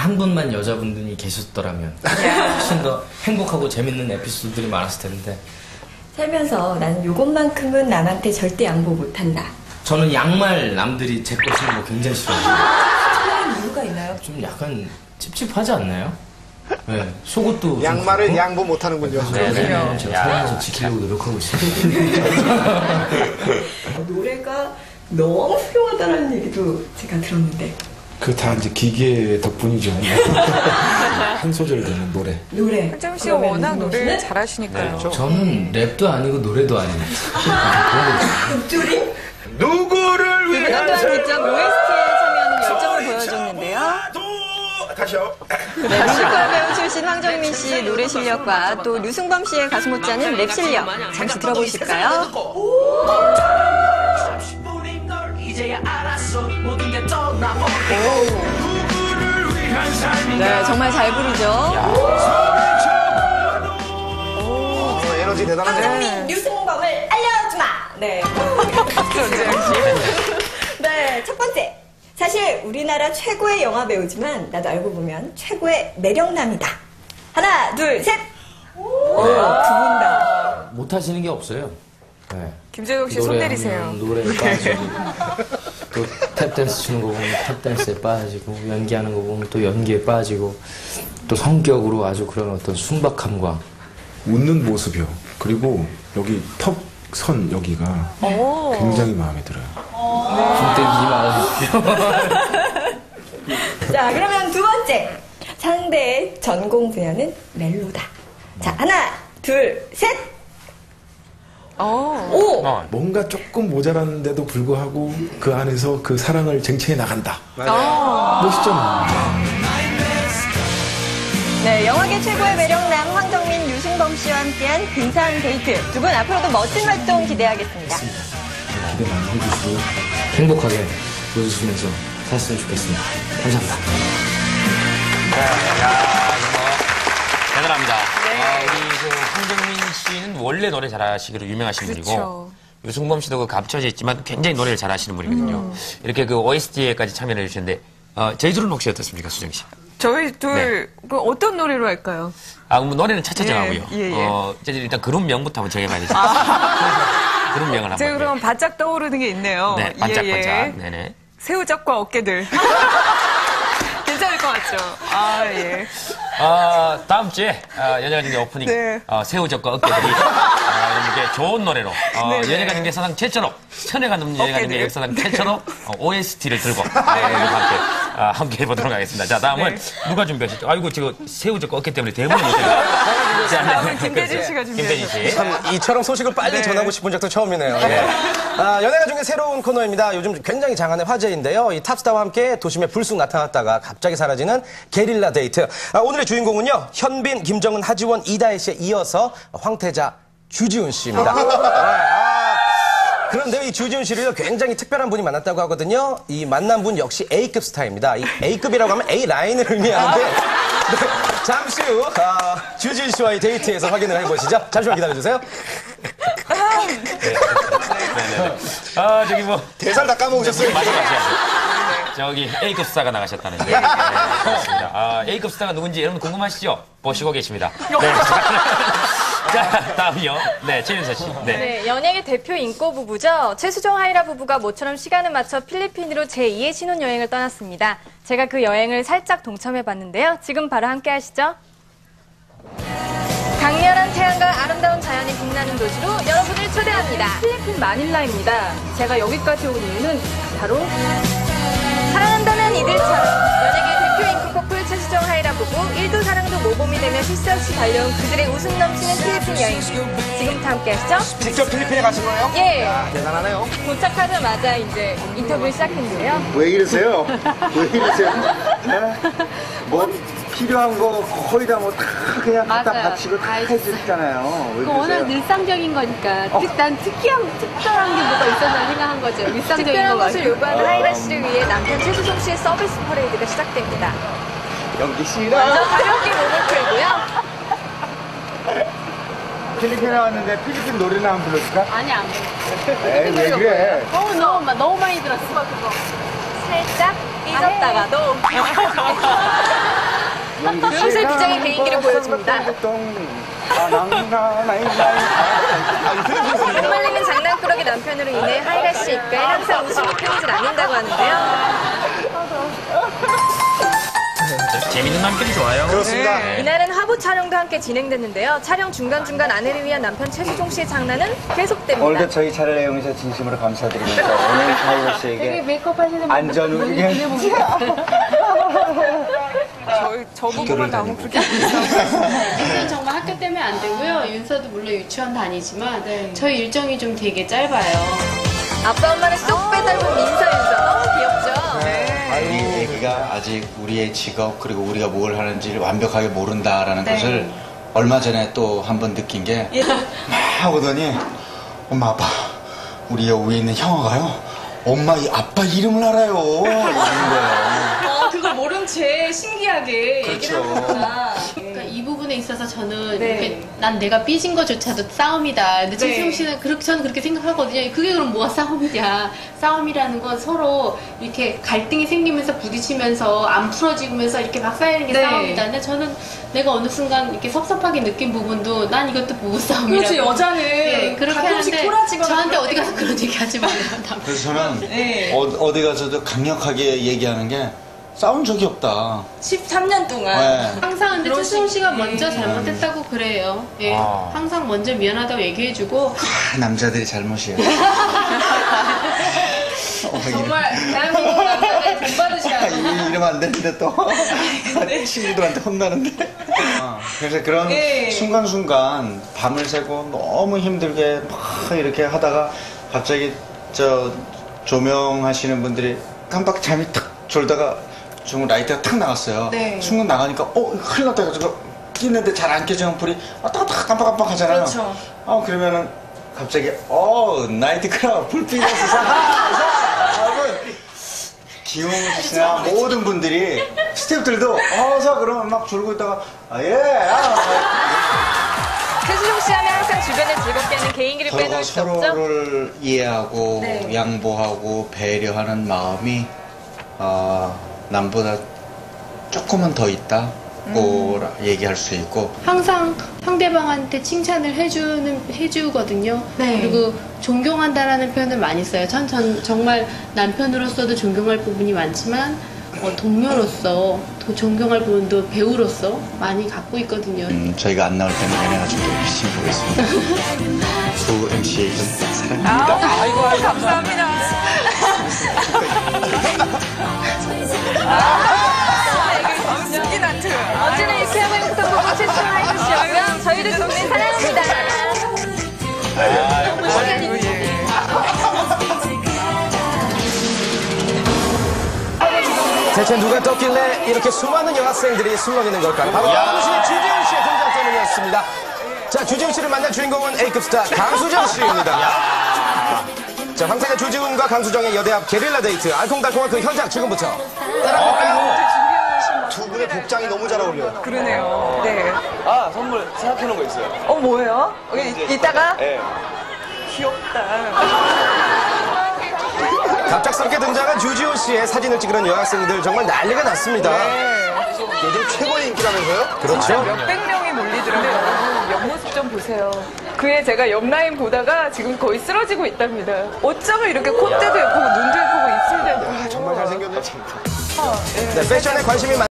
한 분만 여자분들이 계셨더라면 훨씬 더 행복하고 재밌는 에피소드들이 많았을 텐데. 살면서 나는 요것만큼은 남한테 절대 양보 못한다. 저는 양말 남들이 제 거 신는 거 굉장히 싫어해요. 특별한 이유가 있나요? 좀 약간 찝찝하지 않나요? 네, 속옷도 양말을 양보 못하는군요. 네, 제가 살면서 지키려고 노력하고 있습니다. 노래가 너무 훌륭하다는 얘기도 제가 들었는데. 그 다 이제 기계 덕분이죠. 한 소절 되는 노래. 노래. 한정민 씨가 워낙 노래를 잘하시니까요. 네, 저는 랩도 아니고 노래도 아니고. 목줄이? 누구를 그분 위한 또한 직접 OST에 참여하는 열정을 보여줬는데요. 다시요. 네, 뮤지컬 배우 출신 황정민 씨의 노래 실력과 또 류승범 씨의 가수 못지않은 랩 실력 잠시 들어보실까요? 네, 정말 잘 부르죠. 에너지 대단하네요. 황정민, 류승범을 알려주마! 네. 네, 첫 번째. 사실 우리나라 최고의 영화 배우지만 나도 알고 보면 최고의 매력남이다. 하나, 둘, 셋! 두 분 다. 못하시는 게 없어요. 네. 김재동 씨 손 내리세요. 노래에 빠지고 또 탭댄스 추는 거 보면 탭댄스에 빠지고 연기하는 거 보면 또 연기에 빠지고 또 성격으로 아주 그런 어떤 순박함과 웃는 모습이요. 그리고 여기 턱선 여기가 굉장히 마음에 들어요. 좀 때리지 마십시오. 자, 그러면 두 번째. 상대의 전공 분야는 멜로다. 자, 하나, 둘, 셋! 오! 뭔가 조금 모자랐는데도 불구하고 그 안에서 그 사랑을 쟁취해 나간다. 멋있죠? 네, 영화계 최고의 매력남 황정민, 류승범 씨와 함께한 근사한 데이트. 두 분 앞으로도 멋진 활동 기대하겠습니다. 기대 많이 해주시고 행복하게 보여주시면서 살았으면 좋겠습니다. 감사합니다. 대단합니다. 우리 그 황정민 씨는 원래 노래 잘하시기로 유명하신 분이고 유승범 씨도 그 감춰져 있지만 굉장히 노래를 잘하시는 분이거든요. 이렇게 그 OST에까지 참여를 해주셨는데 저희 둘은 혹시 어떻습니까, 수정 씨? 저희 둘, 그 어떤 노래로 할까요? 그럼 노래는 차차 정하고요. 이제 일단 그룹명부터 한번 정해봐야 되죠. 그룹명을 한번. 제가 그럼 바짝 떠오르는 게 있네요. 네, 반짝반짝. 네네. 새우젓과 어깨들. 괜찮을 것 같죠? 예. 다음 주에 연예가중계 오프닝 네. 새우젓과 어깨들이 이렇게 좋은 노래로 연예가중계 사상 최초로 천회가 넘는 연예가중계 역사상 최초로 OST를 들고 함께 해보도록 하겠습니다. 자, 다음은 누가 준비하셨죠? 아이고, 지금 새우젓과 어깨 때문에 대본을 못해요. 다음은 김대진 씨가 준비하셨죠. 김대진 씨. 참 이처럼 소식을 빨리 전하고 싶은 적도 처음이네요. 연예가 중에 새로운 코너입니다. 요즘 굉장히 장안의 화제인데요. 이 탑스타와 함께 도심에 불쑥 나타났다가 갑자기 사라지는 게릴라 데이트. 오늘의 주인공은요. 현빈, 김정은, 하지원, 이다혜 씨에 이어서 황태자, 주지훈 씨입니다. 그런데 이 주지훈 씨를 굉장히 특별한 분이 만났다고 하거든요. 이 만난 분 역시 A급 스타입니다. 이 A급이라고 하면 A라인을 의미하는데 잠시 후 주지훈 씨와의 데이트에서 확인을 해보시죠. 잠시만 기다려주세요. 저기 뭐 대사를 다 까먹으셨어요. 말씀하셔야죠. 저기 A급 스타가 나가셨다는데. 네, 그렇습니다. A급 스타가 누군지 여러분 궁금하시죠? 보시고 계십니다. 네. 자, 다음이요. 네, 최윤서 씨. 네, 연예계 대표 인꼬 부부죠. 최수종 하이라 부부가 모처럼 시간을 맞춰 필리핀으로 제2의 신혼여행을 떠났습니다. 제가 그 여행을 살짝 동참해봤는데요. 지금 바로 함께 하시죠. 강렬한 태양과 아름다운 자연이 빛나는 도시로 여러분을 초대합니다. 필리핀 마닐라입니다. 제가 여기까지 온 이유는 바로 사랑한다는 이들처럼 연예계 대표 인기 커플 최수정 하이라 부부 1도 사랑도 모범이 되며 실수 없이 달려온 그들의 웃음 넘치는 필리핀 여행. 지금부터 함께 하시죠. 직접 필리핀에 가신 거예요? 예. 대단하네요. 도착하자마자 이제 인터뷰를 시작했는데요. 왜 이러세요? 왜 이러세요? 네? 뭐 필요한 거 거의 다 뭐 다 그냥 갖다 바치고 다 해주잖아요. 왜 워낙 그러세요? 일상적인 거니까 난 특별한 게 뭐가 있었나 생각한 거죠. 일상적인 특별한 거 것을 요구하는 하이라 씨를 위해 남편 최수종 씨의 서비스 퍼레이드가 시작됩니다. 연기 씨랑 먼저 가볍게 몸을 풀고요. 필리핀에 왔는데 필리핀 노래나 한번 불러줄까? 아니 안 에이 왜 그래? 너무 많이 들었어. 살짝 삐졌다가도 그것을 비장의 개인기를 보여줍니다. 목말리는 장난꾸러기 남편으로 인해 하이라 씨 입가에 항상 웃음이 피우질 않는다고 하는데요. 재밌는 남편이 좋아요. 그렇습니다. 이날은 화보 촬영도 함께 진행됐는데요. 촬영 중간중간 아내를 위한 남편 최수종 씨의 장난은 계속됩니다. 오늘도 저희 촬영 이용해서 진심으로 감사드리면서 오늘 하이라 씨에게 메이크업 하시는 분들 안전을 위해 저 부분만 너무 그렇게 저는 정말 학교 때문에 안 되고요. 윤서도 물론 유치원 다니지만 저희 일정이 좀 되게 짧아요. 아빠 엄마는 쏙 빼닮은 민서 윤서 너무 귀엽죠? 이 얘기가 아직 우리의 직업 그리고 우리가 뭘 하는지를 완벽하게 모른다라는 것을 얼마 전에 또 한 번 느낀 게 막 오더니 엄마 아빠 우리 여기 있는 형아가요 엄마 아빠 이름을 알아요 이러는 거예요. 그걸 모른 채 신기하게 얘기를 하는구나. 그러니까 이 부분에 있어서 저는 이렇게 난 내가 삐진 것조차도 싸움이다. 근데 최수종 씨는 저는 그렇게 생각하거든요. 그게 그럼 뭐가 싸움이냐. 싸움이라는 건 서로 이렇게 갈등이 생기면서 부딪히면서 안 풀어지면서 이렇게 막 쌓이는 게 싸움이다. 근데 저는 내가 어느 순간 이렇게 섭섭하게 느낀 부분도 난 이것도 부부싸움이라고. 그렇지, 여자는 그렇게 하는데 저한테 어디 가서 그런 얘기 하지 말아요. 그래서 저는 어디 가서도 강력하게 얘기하는 게 싸운 적이 없다. 13년 동안. 네. 항상 근데 최수종 씨가 먼저 잘못했다고 그래요. 예. 항상 먼저 미안하다고 얘기해주고 남자들이 잘못이에요. 정말 대한민국 남자들 돈 받으셔야 돼요. 이러면 안 되는데 또 친구들한테 혼나는데. 그래서 그런 순간순간 밤을 새고 너무 힘들게 막 이렇게 하다가 갑자기 조명하시는 분들이 깜빡 잠이 탁 졸다가 중 라이트가 탁 나갔어요. 순간 나가니까 큰일 났다 해가지고 끼는데 잘 안 켜지는 불이 왔다 갔다 깜빡깜빡 하잖아요. 그렇죠. 그러면은 갑자기 나이트 클럽 불빛이 여러분 기용우 씨나 모든 분들이 스태프들도 자 그러면 막 졸고 있다가 최수종 씨 하면 항상 주변을 즐겁게 하는 개인기를 서로가 빼놓을 수 없죠? 서로를 이해하고 양보하고 배려하는 마음이 남보다 조금은 더 있다고 얘기할 수 있고 항상 상대방한테 칭찬을 해주거든요. 그리고 존경한다라는 표현을 많이 써요. 전 정말 남편으로서도 존경할 부분이 많지만 동료로서 존경할 부분도 배우로서 많이 갖고 있거든요. 저희가 안 나올 때는 연예가 좀 더 열심히 보겠습니다. 두 MC의 사랑합니다. 아이고, 감사합니다. 어제는 이렇게 하고 행복한 부부 최수종 하이라 씨였고요. 저희도 동네 사랑합니다. 대체 누가 떴길래 이렇게 수많은 여학생들이 술렁이는 걸까요? 바로 강수의 주지훈 씨의 등장 때문이었습니다. 자, 주지훈 씨를 만난 주인공은 A급 스타 강수정 씨입니다. 자, 황태자 주지훈과 강수정의 여대합 게릴라 데이트 알콩달콩한 그 현장 지금부터 두 분의 복장이 너무 잘 어울려요. 그러네요. 네. 선물 생각해놓은 거 있어요. 뭐예요? 이따가? 귀엽다. 갑작스럽게 등장한 주지훈 씨의 사진을 찍으는 여학생들 정말 난리가 났습니다. 요즘 최고의 인기라면서요? 그렇죠. 몇백 명이 몰리더라고요. 옆모습 좀 보세요. 그에 제가 옆라인 보다가 지금 거의 쓰러지고 있답니다. 어쩌면 이렇게 콧대도 예쁘고 눈도 예쁘고 입술도 예쁘고. 정말 잘생겼네. 네, 패션에 관심이